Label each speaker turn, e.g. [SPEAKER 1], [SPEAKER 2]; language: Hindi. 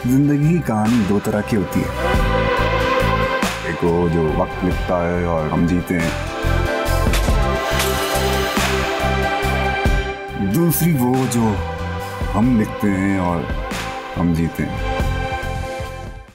[SPEAKER 1] जिंदगी की कहानी दो तरह की होती है, एक वो जो वक्त लिखता है और हम जीते हैं, दूसरी वो जो हम लिखते हैं और हम जीते हैं।